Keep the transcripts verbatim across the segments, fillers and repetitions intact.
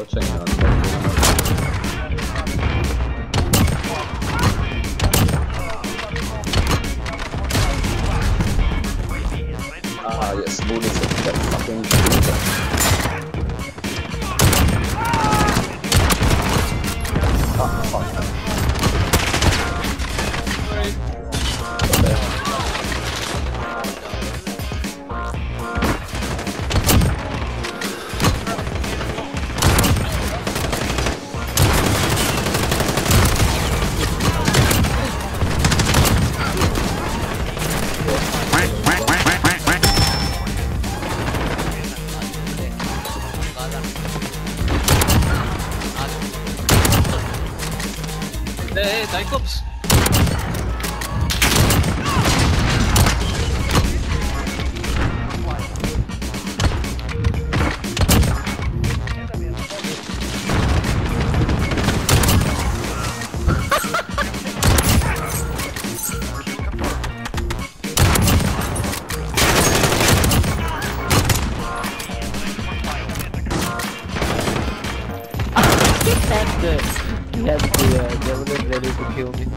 watching on Ah, yes, Moon is that fucking shooter. Ah, fuck. Hey, Cyclops! That's good. He has the uh, javelin ready to kill me.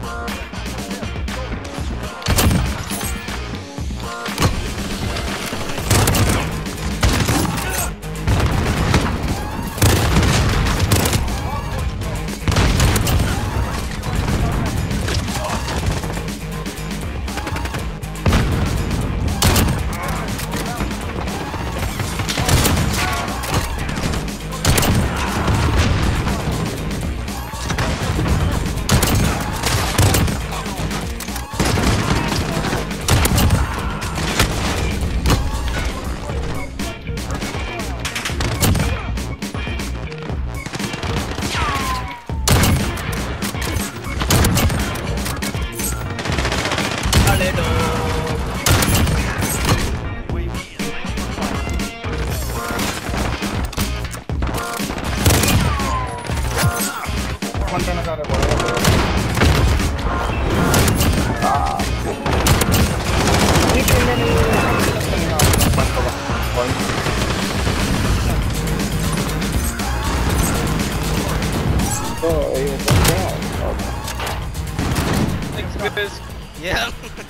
Oh, you went down. Thanks, guys. Yeah.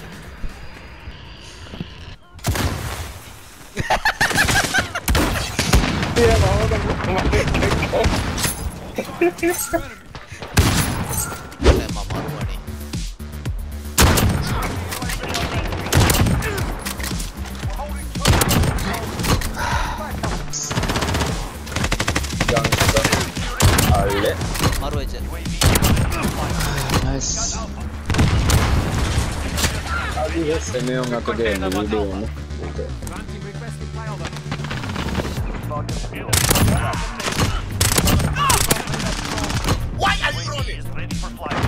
Yeah, no, I'm Maru aja. Nice. Lagi ya, semi yung nga today ang video mo. Okay. Why are you running? Ready for flight.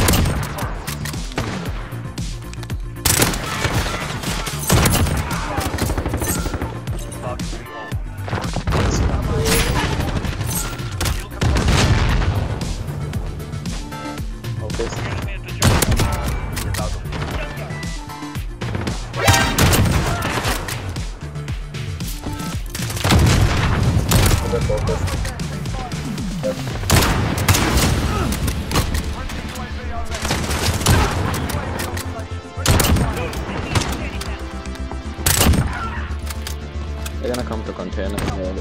They're gonna come to container here.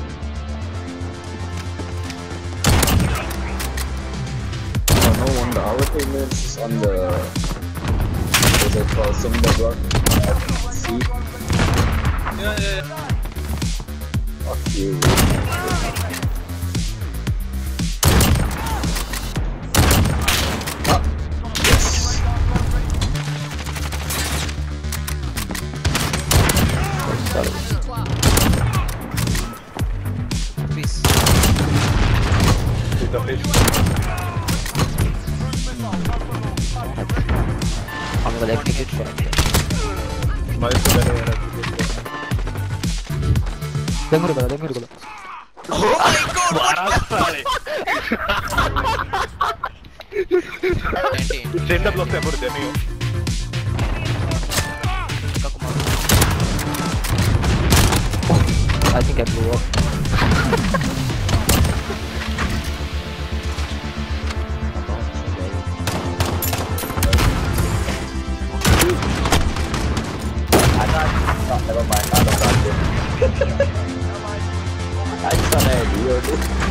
Oh, no wonder our teammates on the what's it called, cinder block at sea. Yeah, yeah, yeah. Fuck you. Ah, yes. Sorry. Peace. The fish. I'm gonna execute shot. Dengar kalau, dengar kalau. Oh my god! Parah sekali. Center block saya baru jadi. I think I blew up. Never mind, I don't got it. I just thought I had you, dude.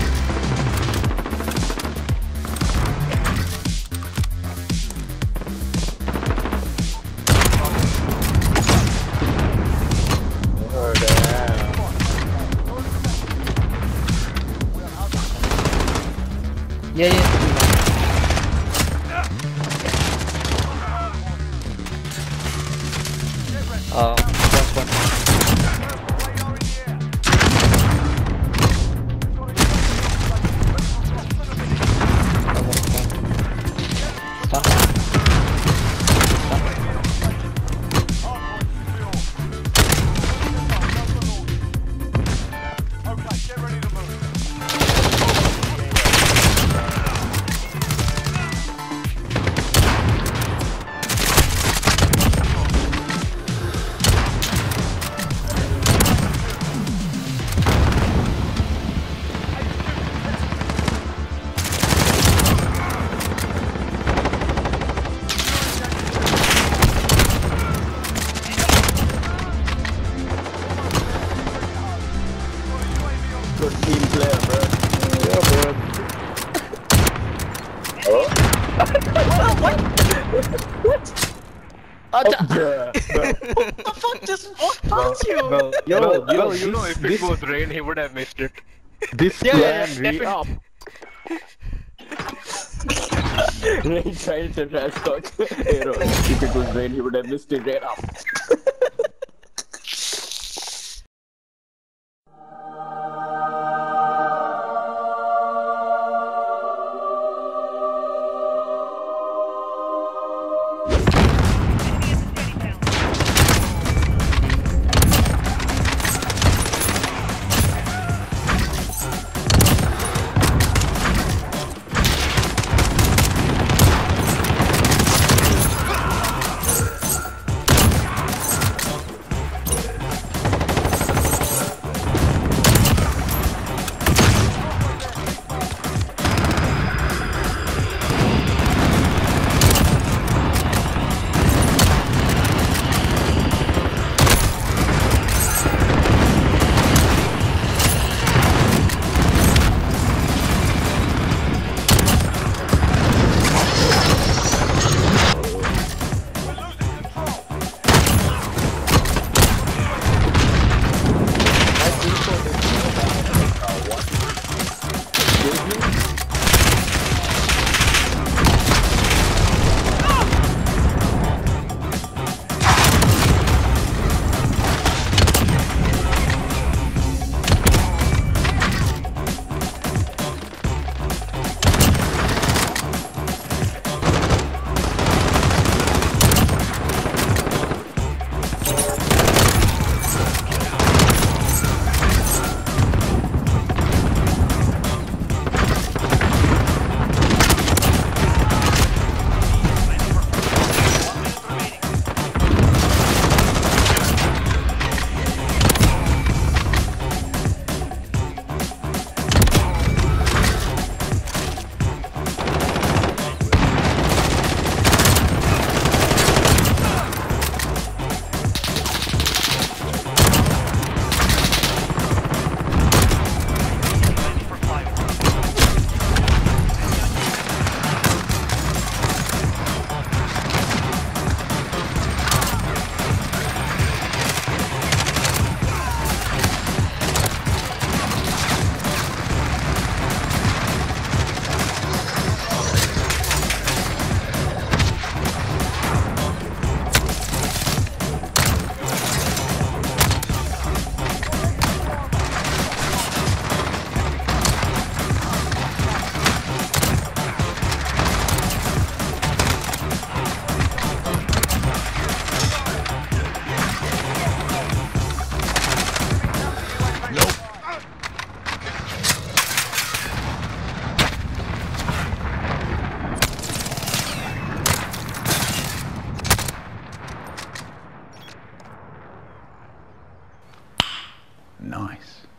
Yeah, yeah. Um, just one. Stun. Stun. Good team player, bro. Yeah, bro. Oh? What? What? Oh, bruh, bruh. What the fuck just walked past you? Bro, Yo, bro, yo, bro, you know, this- if this- it was rain, he would have missed it. This Yeah, yeah, plan yeah, re up. Rain tried to transport arrow. If it was rain, he would have missed it right up. Nice.